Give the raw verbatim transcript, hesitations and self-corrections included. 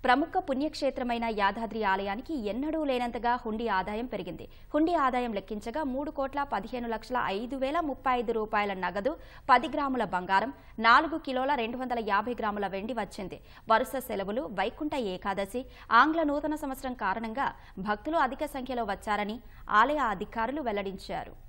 ప్రముఖ పుణ్యక్షేత్రమైన యాదాద్రి ఆలయానికి ఎన్నడూ లేనంతగా హుండీ ఆదాయం పెరిగింది. హుండీ ఆదాయం లెక్కించగా మూడు కోట్ల పదిహేను లక్షల ఐదు వేల ముప్పై ఐదు రూపాయల నగదు, పది గ్రాముల బంగారం, నాలుగు కిలోల రెండు వందల యాభై గ్రాముల వెండి వచ్చింది. వరుస సెలవులు, వైకుంఠ ఏకాదశి, ఆంగ్ల నూతన సంవత్సరం కారణంగా భక్తులు అధిక సంఖ్యలో వచ్చారని ఆలయ అధికారులు వెల్లడించారు.